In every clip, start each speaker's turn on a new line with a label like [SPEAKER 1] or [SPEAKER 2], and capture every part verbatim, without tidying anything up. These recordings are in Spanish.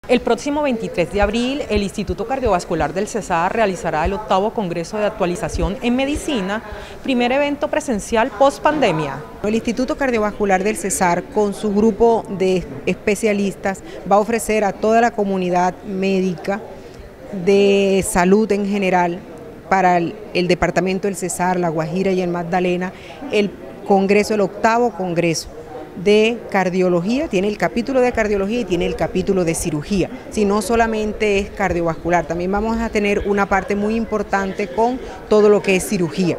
[SPEAKER 1] El próximo veintitrés de abril, el Instituto Cardiovascular del Cesar realizará el octavo Congreso de Actualización en Medicina, primer evento presencial post-pandemia.
[SPEAKER 2] El Instituto Cardiovascular del Cesar, con su grupo de especialistas, va a ofrecer a toda la comunidad médica de salud en general, para el, el Departamento del Cesar, La Guajira y el Magdalena, el Congreso, el octavo Congreso de cardiología. Tiene el capítulo de cardiología y tiene el capítulo de cirugía, si no solamente es cardiovascular, también vamos a tener una parte muy importante con todo lo que es cirugía.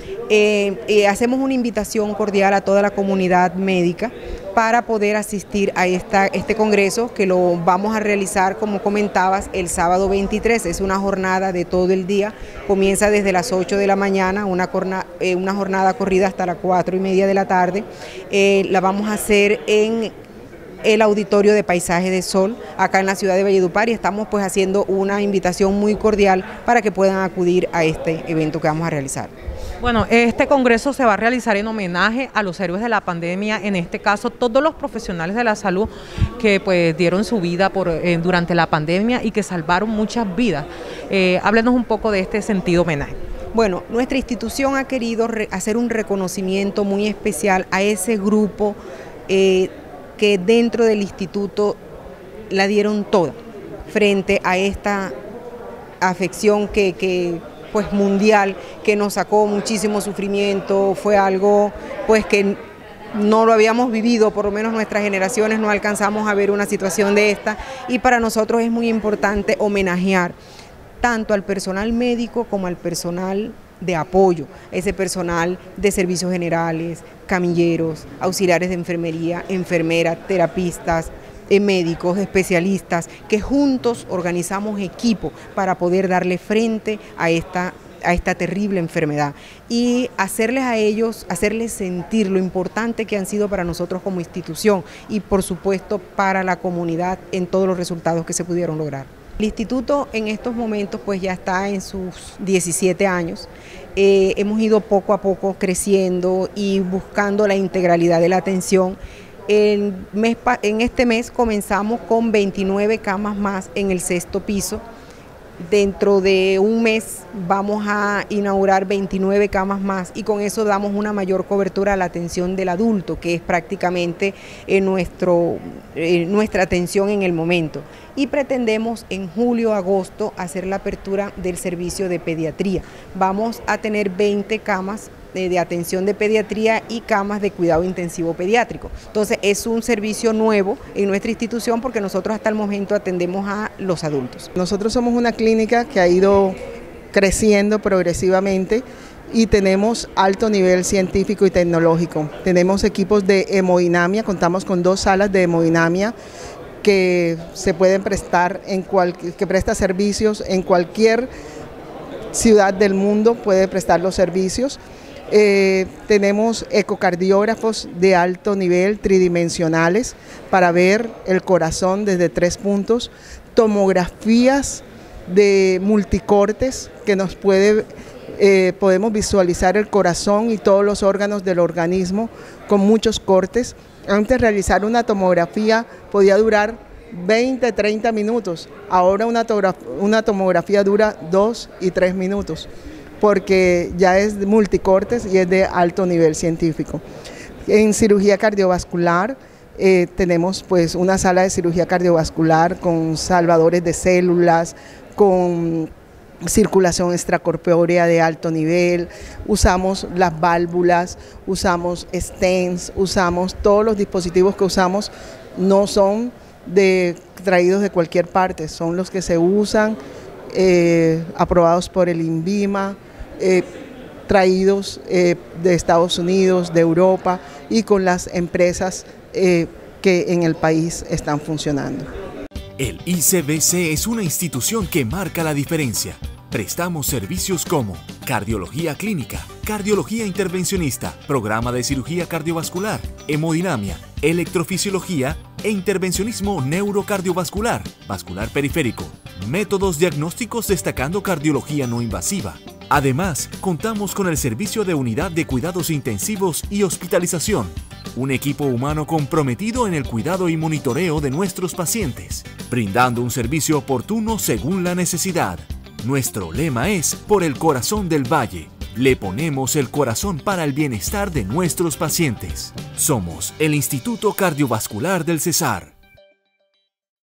[SPEAKER 2] Eh, eh, hacemos una invitación cordial a toda la comunidad médica para poder asistir a esta, este congreso, que lo vamos a realizar, como comentabas, el sábado veintitrés. Es una jornada de todo el día, comienza desde las ocho de la mañana, una, jornada, eh, una jornada corrida hasta las cuatro y media de la tarde. Eh, la vamos a hacer en el Auditorio de Paisaje de Sol, acá en la ciudad de Valledupar, y estamos pues haciendo una invitación muy cordial para que puedan acudir a este evento que vamos a realizar.
[SPEAKER 1] Bueno, este congreso se va a realizar en homenaje a los héroes de la pandemia, en este caso todos los profesionales de la salud que pues dieron su vida por, eh, durante la pandemia y que salvaron muchas vidas. Eh, háblenos un poco de este sentido homenaje.
[SPEAKER 2] Bueno, nuestra institución ha querido hacer un reconocimiento muy especial a ese grupo eh, que dentro del instituto la dieron toda frente a esta afección que, que pues mundial, que nos sacó muchísimo sufrimiento. Fue algo pues que no lo habíamos vivido, por lo menos nuestras generaciones no alcanzamos a ver una situación de esta, y para nosotros es muy importante homenajear tanto al personal médico como al personal de apoyo, ese personal de servicios generales, camilleros, auxiliares de enfermería, enfermeras, terapistas, eh, médicos, especialistas, que juntos organizamos equipo para poder darle frente a esta, a esta terrible enfermedad y hacerles a ellos, hacerles sentir lo importante que han sido para nosotros como institución y por supuesto para la comunidad en todos los resultados que se pudieron lograr. El instituto en estos momentos pues ya está en sus diecisiete años, eh, hemos ido poco a poco creciendo y buscando la integralidad de la atención. El mes, en este mes comenzamos con veintinueve camas más en el sexto piso. Dentro de un mes vamos a inaugurar veintinueve camas más y con eso damos una mayor cobertura a la atención del adulto, que es prácticamente eh, nuestro, eh, nuestra atención en el momento. Y pretendemos en julio, agosto hacer la apertura del servicio de pediatría. Vamos a tener veinte camas de, de atención de pediatría y camas de cuidado intensivo pediátrico. Entonces es un servicio nuevo en nuestra institución porque nosotros hasta el momento atendemos a los adultos.
[SPEAKER 3] Nosotros somos una clínica que ha ido creciendo progresivamente y tenemos alto nivel científico y tecnológico. Tenemos equipos de hemodinamia, contamos con dos salas de hemodinamia que se pueden prestar, en cual, que presta servicios en cualquier ciudad del mundo, puede prestar los servicios. Eh, tenemos ecocardiógrafos de alto nivel, tridimensionales, para ver el corazón desde tres puntos, tomografías de multicortes que nos puede, eh, podemos visualizar el corazón y todos los órganos del organismo con muchos cortes. Antes realizar una tomografía podía durar veinte, treinta minutos, ahora una, una tomografía dura dos y tres minutos, porque ya es de multicortes y es de alto nivel científico. En cirugía cardiovascular eh, tenemos pues una sala de cirugía cardiovascular con salvadores de células, con circulación extracorpórea de alto nivel, usamos las válvulas, usamos stents, usamos todos los dispositivos que usamos, no son de, traídos de cualquier parte, son los que se usan, eh, aprobados por el INVIMA, eh, traídos eh, de Estados Unidos, de Europa y con las empresas eh, que en el país están funcionando.
[SPEAKER 4] El I C B C es una institución que marca la diferencia. Prestamos servicios como cardiología clínica, cardiología intervencionista, programa de cirugía cardiovascular, hemodinamia, electrofisiología e intervencionismo neurocardiovascular, vascular periférico, métodos diagnósticos destacando cardiología no invasiva. Además, contamos con el servicio de unidad de cuidados intensivos y hospitalización. un equipo humano comprometido en el cuidado y monitoreo de nuestros pacientes, brindando un servicio oportuno según la necesidad. Nuestro lema es Por el corazón del Valle. Le ponemos el corazón para el bienestar de nuestros pacientes. Somos el Instituto Cardiovascular del Cesar.